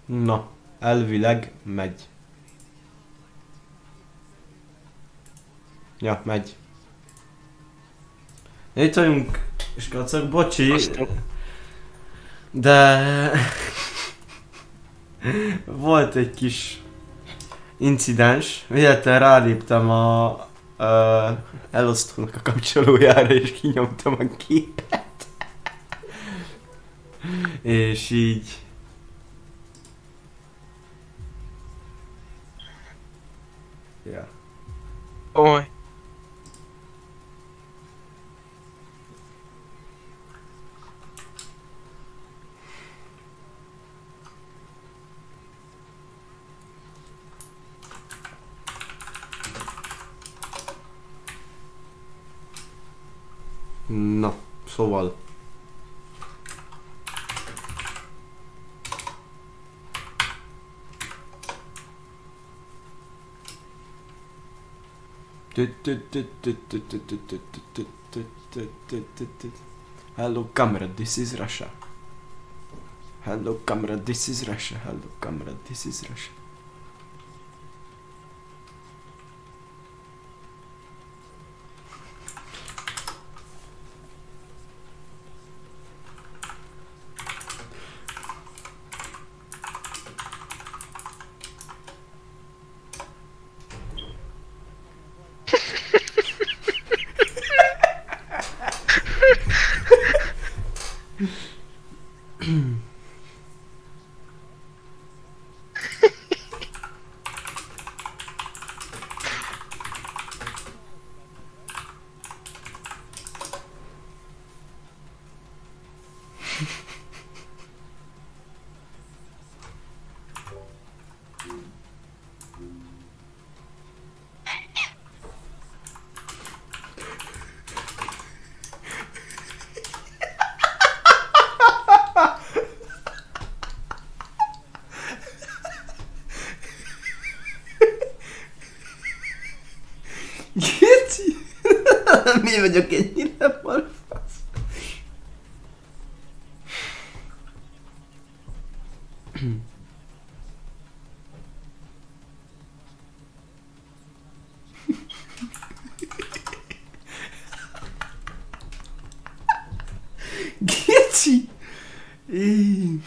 Na, elvileg megy. Ja, megy. Itt vagyunk, és kacak, bocsi, Osztok. de volt egy kis incidens, véletlenül ráléptem a elosztónak a kapcsolójára, és kinyomtam a képet. És így... Ja. Oly. Na, szóval... Hello camera, this is Russia. Hello camera, this is Russia. Hello camera, this is Russia. Geci! Mi vagyok ennyire balfasz? Geci! Éj.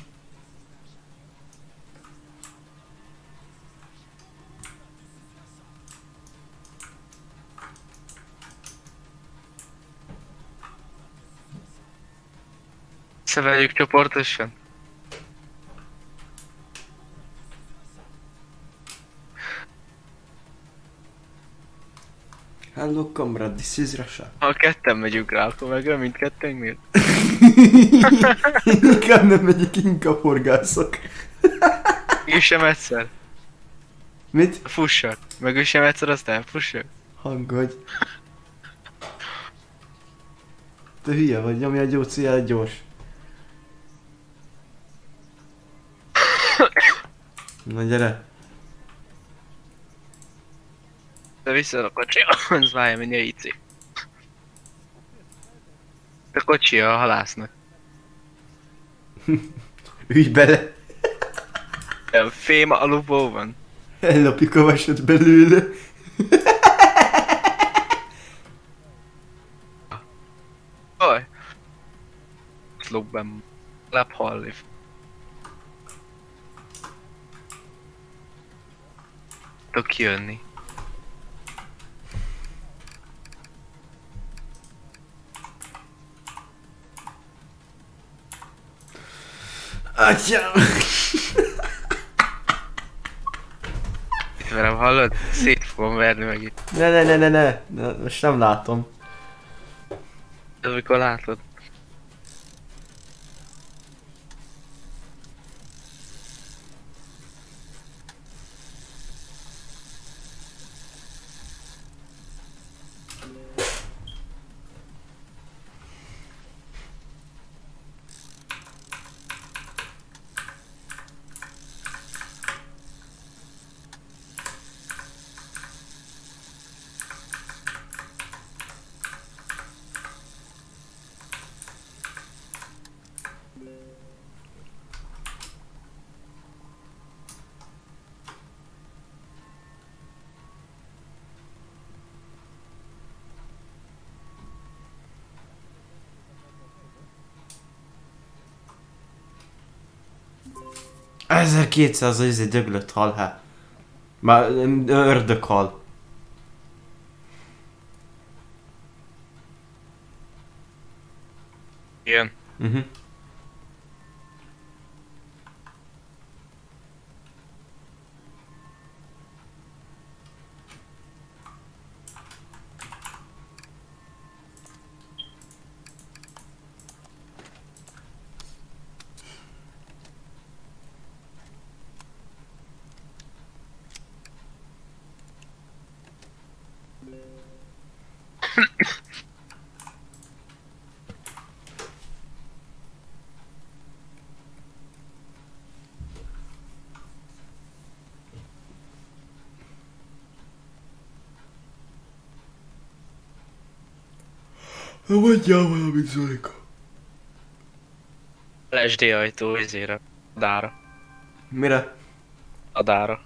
Összeveljük csoportosan. Hello comrade, this is Russia. Ha ketten megyünk rá, akkor meg mindkettőnknél. Inkább nem megyek, inkább horgászok. Üssem egyszer. Mit? Fussak. Meg üssem egyszer, aztán fussak. Hangolj. Te hülye vagy, nyomj a gyógyszert gyors. Na gyere. De vissza a kocsi, az várja, hogy ne íci. A kocsi a halásznak. Ülj bele. Olyan fém alubó van. Ellopjuk a vasat belőle. Oj. Slubben. Lephallif. Tudok jönni. Atyám. Itt velem hallod? Szét fogom verni meg itt. Ne, most nem látom. Ez mikor látod? 1200 az izé döglött hal, hát. Már ördöghal. Igen. Na mondjál valamit, Zolika. LSD ajtó izére. Ladára. Mire? Ladára.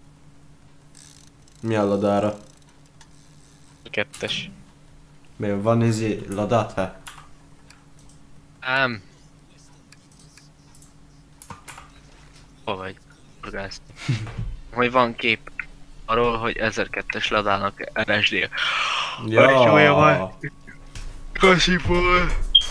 Mi a ladára? Kettes. Miért van izé ladát, hát? Nem. Hol vagy? Orgász. Hogy van kép arról, hogy 1002-es ladának LSD. Ja. Kasiból.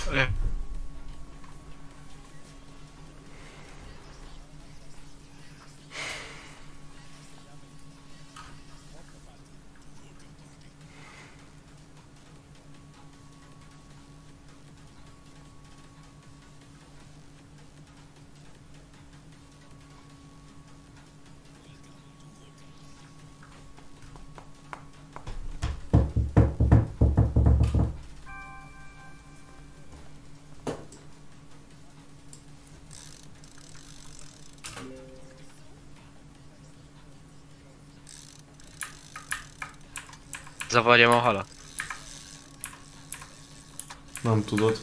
Zavarjam a halat? Nem tudod.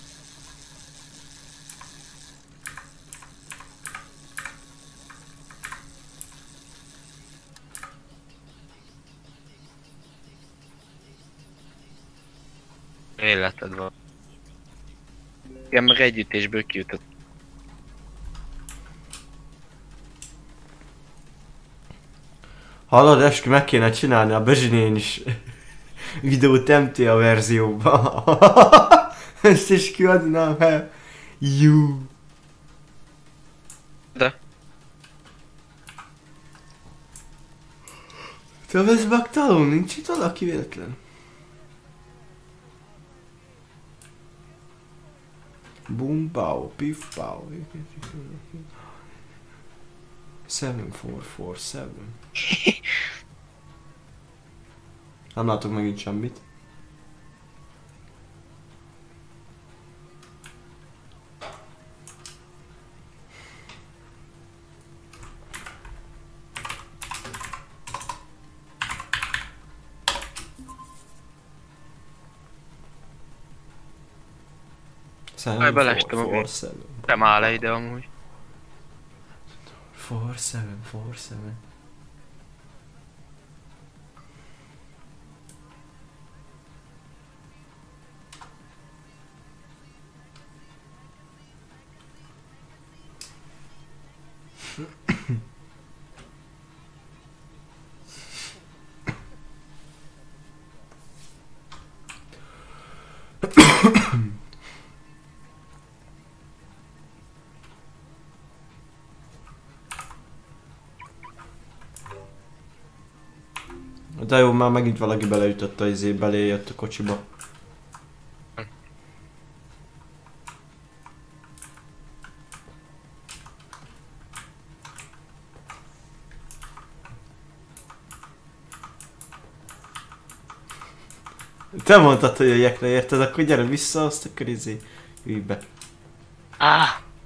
Életed van. Igen, meg együttésből kijutott. Hallod, eskü meg kéne csinálni a Bezsinén is videót MTA verzióba. Ezt is kiadnám el. Jú. De? Te vesz baktalon, nincs itt valaki véletlen? Boom pow, pif pow. 7447. Nem látok megint semmit. Aj, belestem a víz. Nem áll le ide amúgy. 4747. De jó, már megint valaki beleütött a izé, belé jött a kocsiba. Te mondtad, hogy jöjjek le, érted? Akkor gyere vissza, azt akkor izé, ülj be. Ah!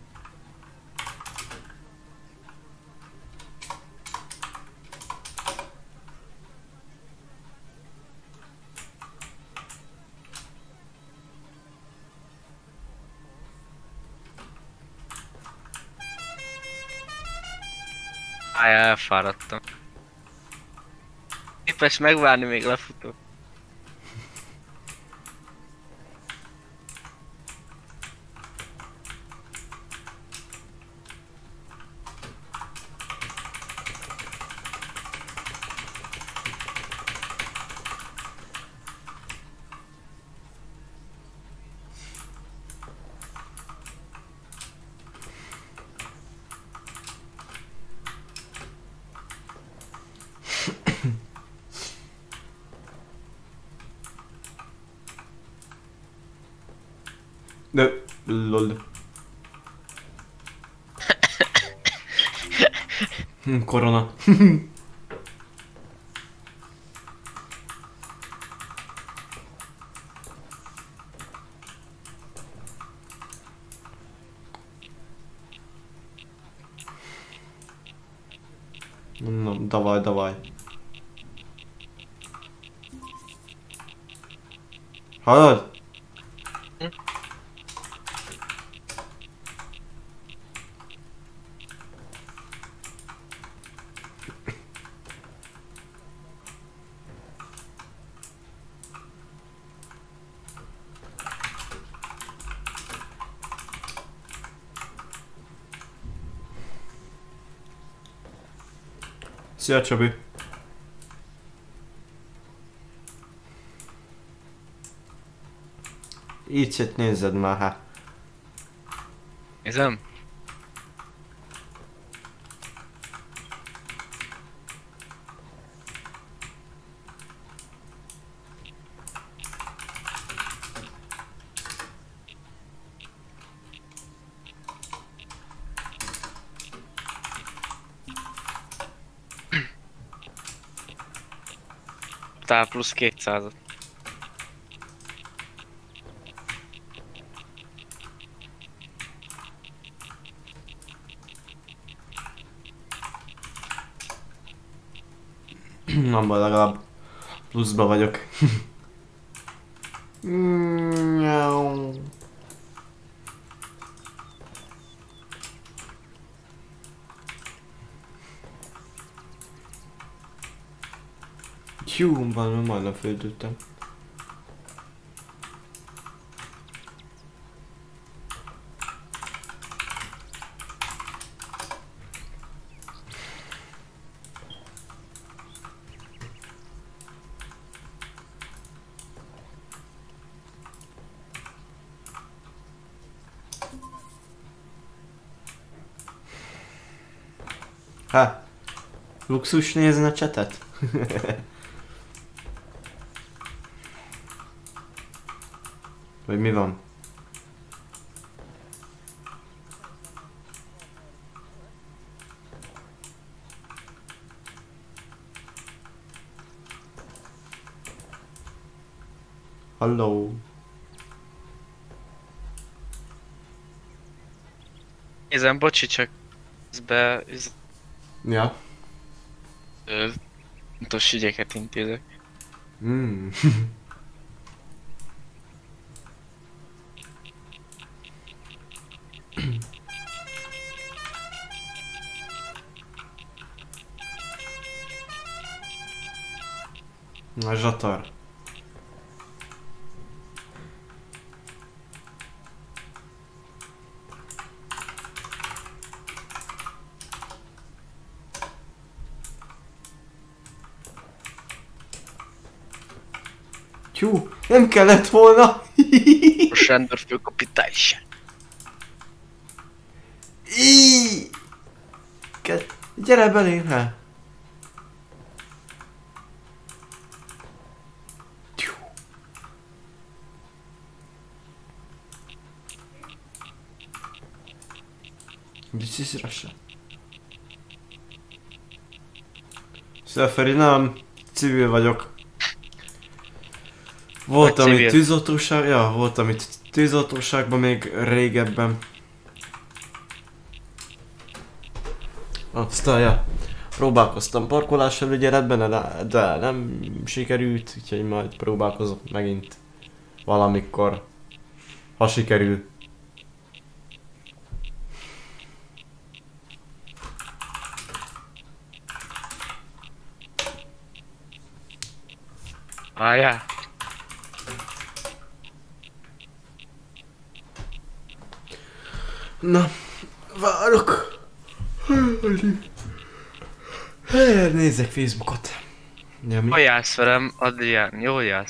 Áj, elfáradtam. Képes megvárni, még lefutok. De, lol. Korona. Ну, давай, давай. Hallod? Szia Csabi! Így nézzed már, hát. Nézem? Tál plusz 200-at. Nem baj, legalább pluszba vagyok. Hú, majdnem földültem. Ha, luxus nézni a csetet? Vagy mi van? Halló? Nézem, bocsi, csak ez Ja. fontos ügyeket intézek. Mm. Na, zsatar. Tyú, nem kellett volna. Most rendőrfőkapitány se. Íj! Gyere belém, hát. Tyú. Biztos se. Szia Feri, nem civil vagyok. Voltam itt tűzoltóság, ja, voltam itt tűzoltóságban még régebben. Aztán, ja, próbálkoztam parkolásfelügyeletben, de nem sikerült, úgyhogy majd próbálkozok megint valamikor, ha sikerül. Várjál. Na, várok. Nézzek Facebookot. Ja, mi? Jól jársz velem, Adrián, jól jársz.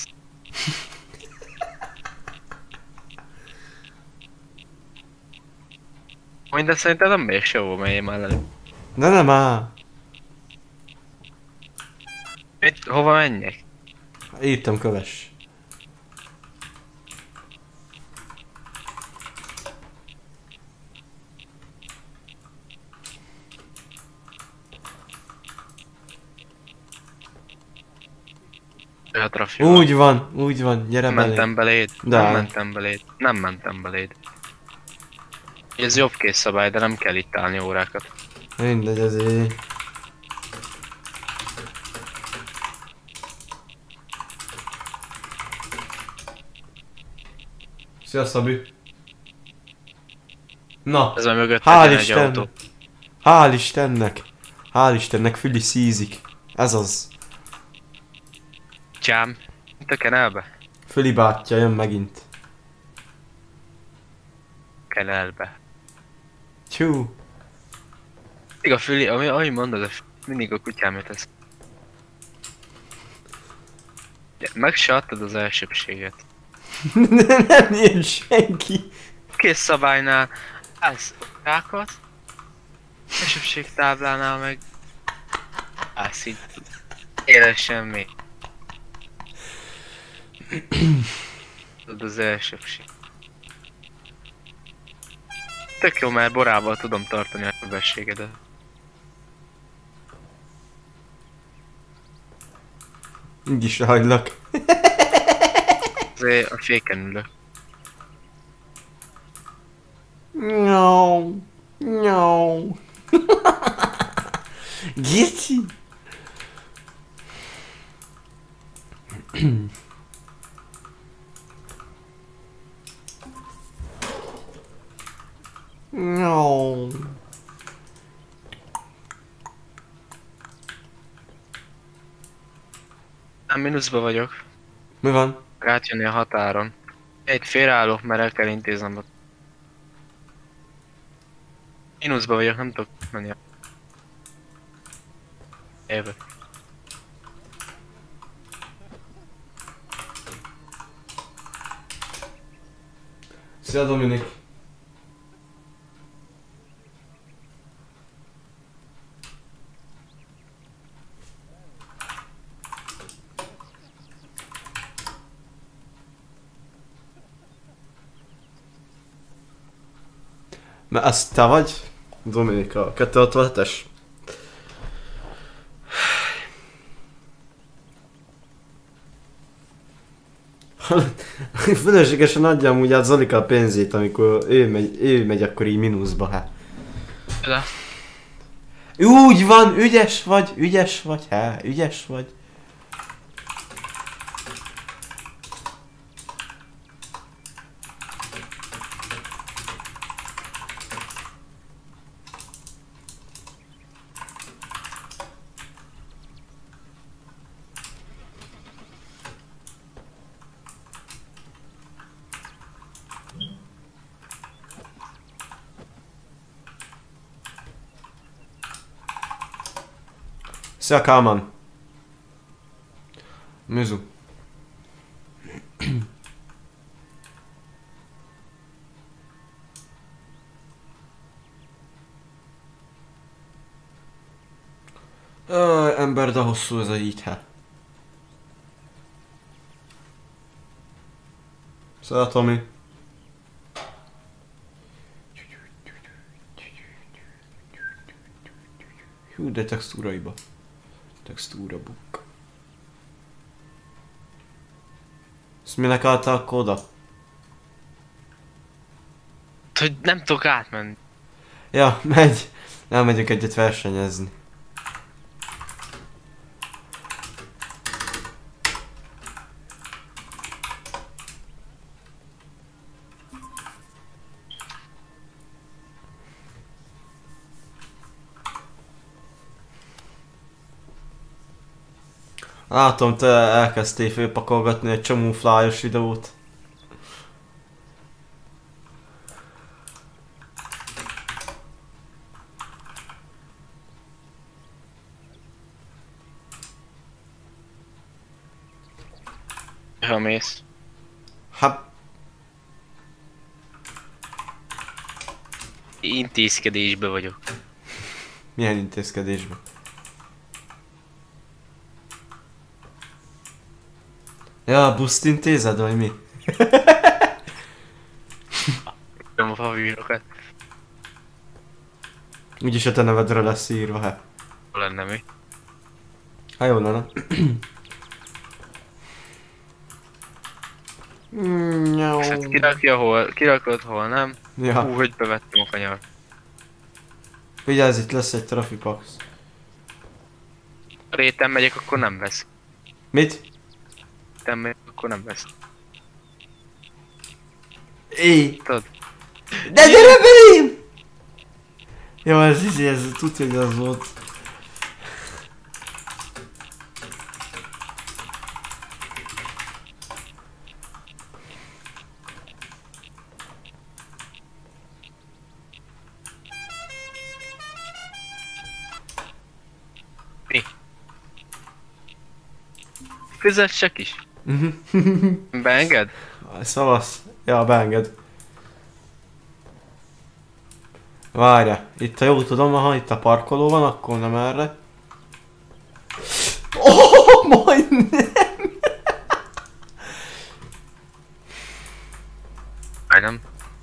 Minden szerintem nem még sehova menjél már elő. De nem áll. Hova menjek? Írtam köves. a trafival. úgy van, gyere belé. Mentem beléd? De. Nem mentem beléd. Nem mentem beléd. Ez jobb készszabály, de nem kell itt állni órákat. Mindegy, azért. Szia, Szabi. Na, Ez a mögött hál' egy Isten. autó. Hál' Istennek. Hál' Istennek, Füli szízik. Ez az. Csám. Töken elbe. Füli bátyja jön megint. Kell elbe. Csú. Még a Füli, ahogy mondod, mindig a kutyám jut ez. Meg se adtad az elsőbséget. Nem ilyen senki. Kész szabálynál állsz rákat, elsőbség táblánál meg állsz így. Éles semmi. Tudod az elsőbség. Tök jó, mert borával tudom tartani a sebességedet. Így is hagylak. Azért a féken ülök. No. No. Gici. No. Nem, mínuszba vagyok. Mi van? Átjönni a határon. Egy félreállok, mert el kell intéznem. Mínuszba vagyok, nem tudok menni. Jövök. Szia, Dominik. Mert ez te vagy? Dominika, 267-es? Fölöslegesen adja amúgy át Zolika a pénzét, amikor ő megy akkor így mínuszba, hát. De. Úgy van, ügyes vagy, ügyes vagy. Szia, Kálmán. Mizu. Ember, de hosszú ez a híthe. Szia, Tomi. Hú, de textúraiba. Textúra book. Ezt minek álltál akkor oda? Hogy nem tudok átmenni. Ja, megy. Elmegyünk egyet versenyezni. Látom, te elkezdtél főpakolgatni egy csomó flyos videót. Ha mész. Hát, Intézkedésbe vagyok. milyen intézkedésben? Ja, buszt intézed, vagy mi? Nem a favűrokat. Úgyis a te nevedre lesz írva, hát. Hol lenne mi? Hát jó lenne. És hát kirakod, hol nem. Ja. Hogy bevettem a kanyar. Vigyázz, itt lesz egy trafipax. Ha réten megyek, akkor nem vesz. Mit? Réten megyek, akkor nem vesz. Éj! Tudod? De gyere belém! Jó, ez tudja, hogy az volt. Mi? Fizessek is? Beenged? Szavasz. Ja, beenged. Várja, itt a jó tudom, ha itt a parkoló van, akkor nem erre. Oh, majdnem! Majdnem.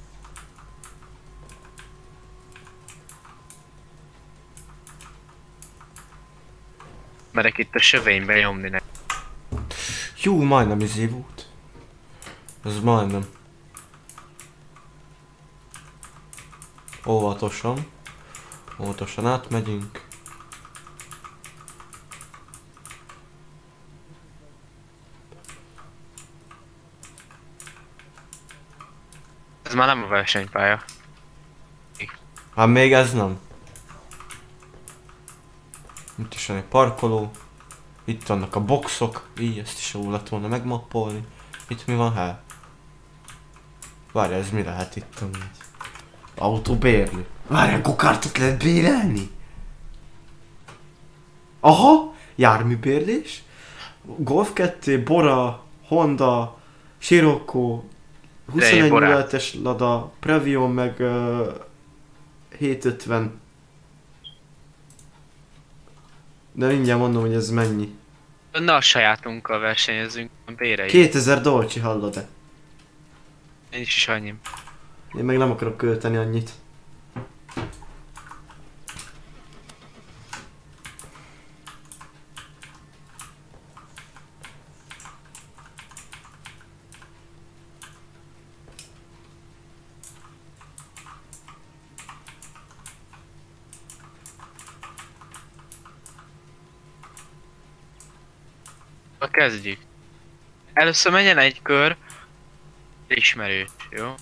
Merek itt a sövénybe nyomni neki. Jó, majdnem izé volt. Ez majdnem. Óvatosan. Óvatosan átmegyünk. Ez már nem a versenypálya. Hát még ez nem. Itt is van egy parkoló. Itt vannak a boxok. Így, ezt is jó lett volna megmappolni. Itt mi van? Hát. Várj, ez mi lehet itt amúgy? Autóbérlő. Várj, gokártot lehet bérelni? Aha! Járműbérlés. Golf 2, Bora, Honda, Scirocco, 21 es Lada, Previon meg 750. De mindjárt mondom, hogy ez mennyi. Na a sajátunkkal versenyezünk, béreljük. 2000 dolcsi, hallod-e? Én is annyi. Én meg nem akarok költeni annyit. Kezdjük. Először menjen egy kör ismerős, jó?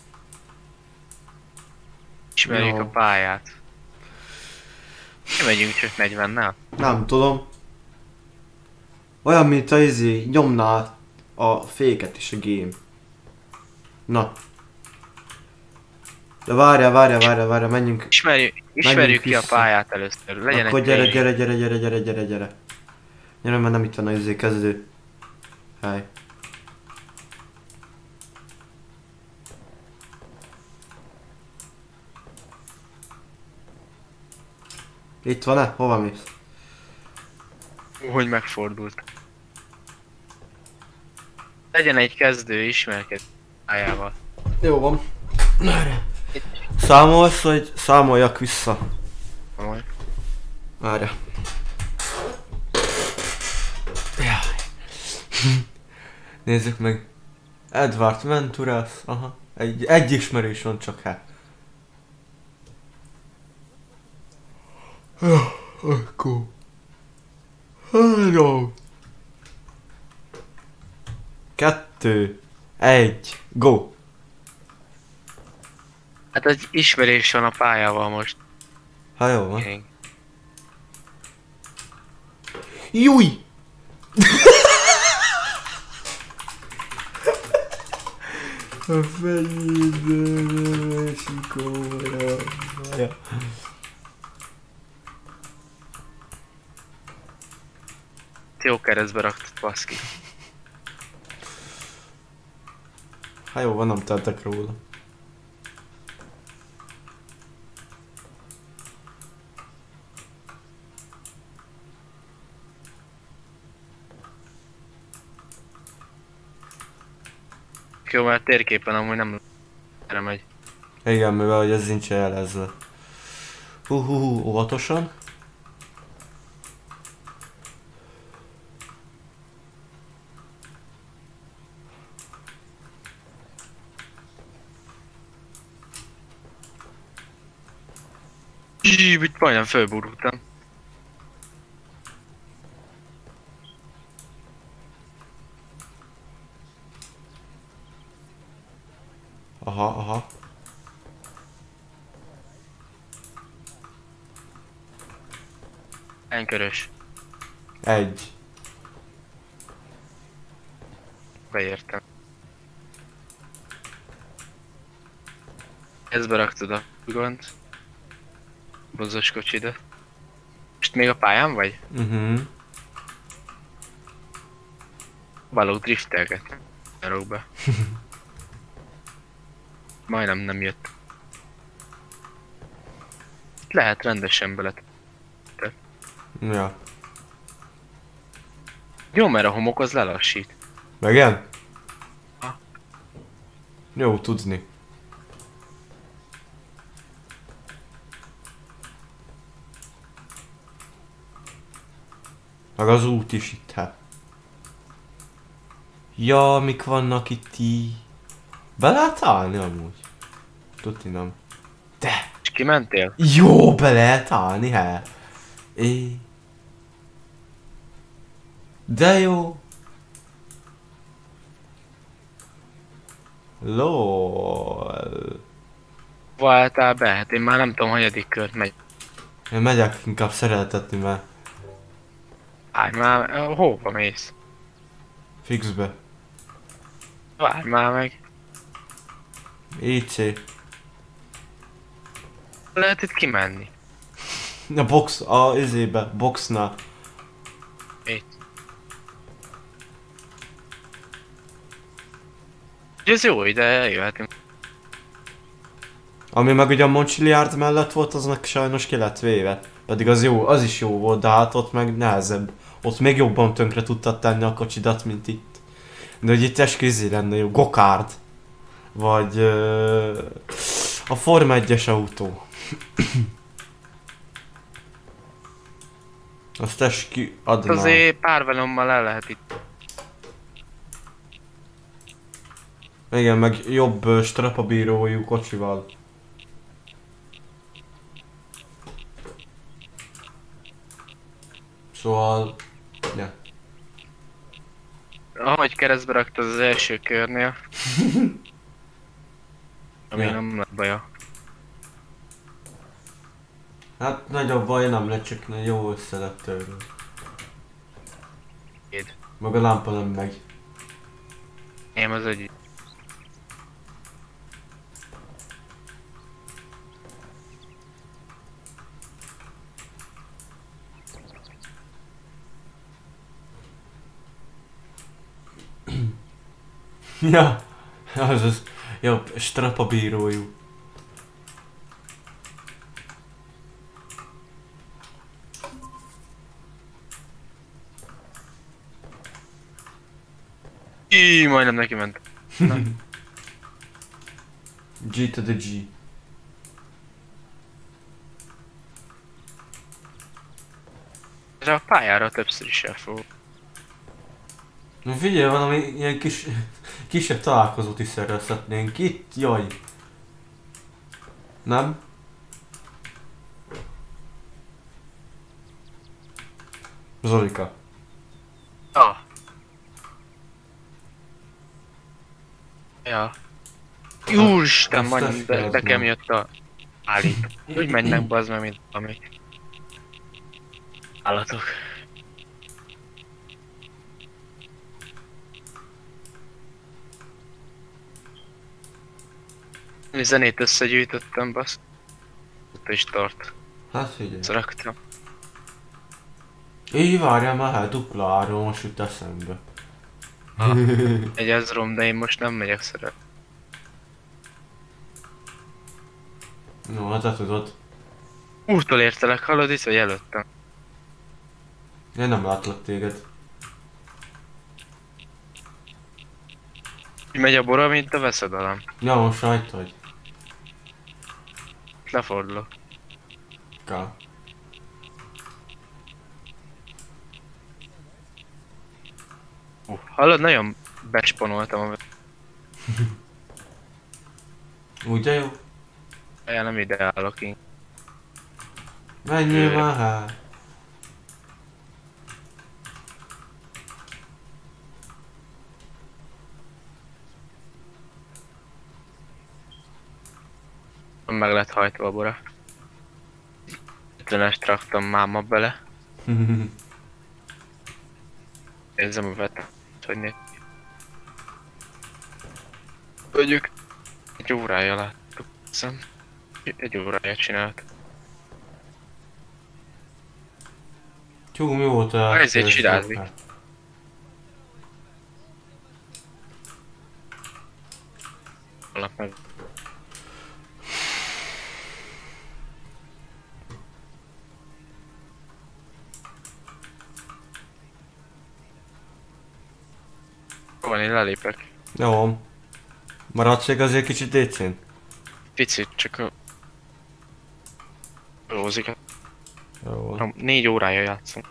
Ismerjük Jó. a pályát. Mi megyünk csak 40-nel? Nem tudom. Olyan, mint a nyomná a féket is a game. Na. De várjál, menjünk. Ismerjük ki a vissza. pályát először. Legyen Akkor egy gyere. Gyere, mert nem itt van a kezdő. Hely. Itt van-e? Hova mész? Hogy megfordult. Legyen egy kezdő ismerkedő pályával. Jó van. Számolsz, hogy számoljak vissza? Majd. Várja. Jaj. Nézzük meg. Edward Venturas, aha. Egy ismerős van csak, hát. Akkor. 3. 2. 1. Go! Hát egy ismerés van a pályával most. Ha jó van. Én. Júj! A fejébe esik óra. Jó keresztbe raktad, baszki. Hát jó van, nem tettek róla. Jó, mert térképen amúgy nem megy. Igen, mivel hogy ez nincs jelezve. Óvatosan. Itt majdnem fölburultam. Aha, aha. Enkörös. Egy. Beértem. Ezt beraktad a gond. Bozos kocsidat. Most még a pályán vagy? Balog driftelget. Arról be. Majdnem nem jött. Lehet rendesen bele. Ja. Jó, mert a homok az lelassít. Igen? Ha. Jó tudni. Meg az út is itt, hát. Ja, mik vannak itt így. Be lehet állni amúgy? Tudni nem. De! És kimentél? Jó, be lehet állni, hát. De jó. LOL. Váltál be? Hát én már nem tudom, hanyadik kört megy. Én megyek inkább szereltetni, mert Állj már, hova mész? fixbe. Várj már meg. IC. Lehet itt kimenni. A box, a izébe, boxnál. Itt. Ez jó ide, eljöhetünk. Ami meg ugye a Monciliárd mellett volt, aznak sajnos ki lett véve. Pedig az jó, az is jó volt, de hát ott meg nehezebb. Ott még jobban tönkre tudtad tenni a kocsidat, mint itt. De hogy itt esküzi lenne jó, gokárd. Vagy a Forma 1-es autó. Azt eskü adnám. Azért pár velommal el lehet itt. Igen, meg jobb strapabírójú kocsival. Szóval... Ja. Ahogy keresztbe raktad az első körnél. Ami Ja. nem lett baja. Hát nagyobb baj nem lett, csak jó össze lett törve. Éd. Meg a lámpa nem megy. Én az egy. Ja, az jobb strapabírójú. Majdnem neki ment. Na. G to the G. De a pályára többször is elfog. Na figyelj, valami ilyen kisebb találkozót is szervezhetnénk itt, jaj. Nem? Zolika. Ah. Ja. Úristen, Azt majdnem testvéred nekem nem. jött a állít. Úgy mennek bazd meg, mint ami. Állatok. Zenét összegyűjtöttem, basz. Ott is tart. Hát figyelj. Ezt raktam. Így várjál már, hát dupla áron most jut eszembe. Egy ezrom, de én most nem megyek szeret. No, hát te tudod. Úrtól értelek, hallod itt, vagy előttem? Én nem látlak téged. Úgy megy a bora, mint a veszedelem. Ja, most rajta vagy. Lefordulok. Ká. Hallod, nagyon bespanoltam a Ugye jó? nem ide állok én. Menjél már hát. Meg lett hajtva a bora. 50-es traktam máma bele. Érzem a vetet, hogy néz ki. Mondjuk egy órája láttuk, hiszem. Egy órája csinált. Tyú, mi volt a... Ezért csinázni. Holnap meg. Van, én lelépek. Jó. Maradsz még azért kicsit DC-n? Picit, csak a... Rózikat. Jó. 4 órája játszom.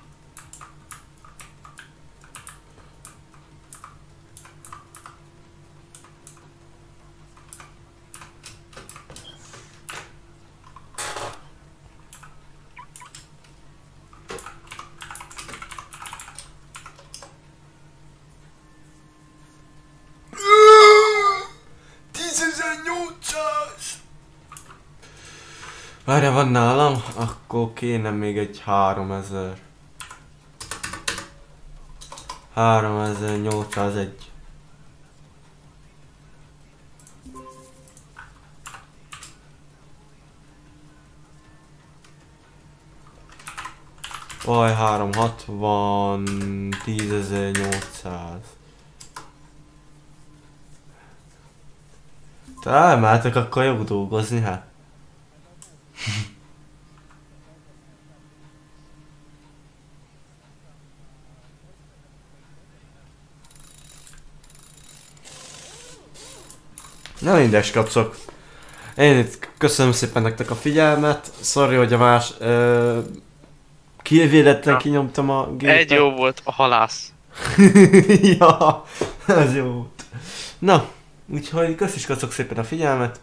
Várja, van nálam? Akkor kéne még egy 3000. 3801. Vaj, 360, 10.800. Te elmehetek akkor jó dolgozni, hát. Na mindes kacok. Én itt köszönöm szépen nektek a figyelmet. Sorry, hogy a más... kivéletlen kinyomtam a gépet. Egy jó volt a halász. Ja, ez jó volt. Na, úgyhogy köszönjük szépen a figyelmet.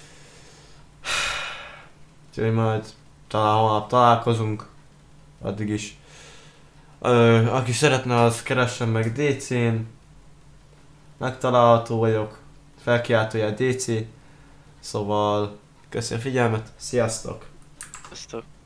Úgyhogy majd talán holnap találkozunk. Addig is. Aki szeretne, az keressen meg DC-n. Megtalálható vagyok. Felkiáltójel DC. Szóval köszi a figyelmet. Sziasztok! Sziasztok!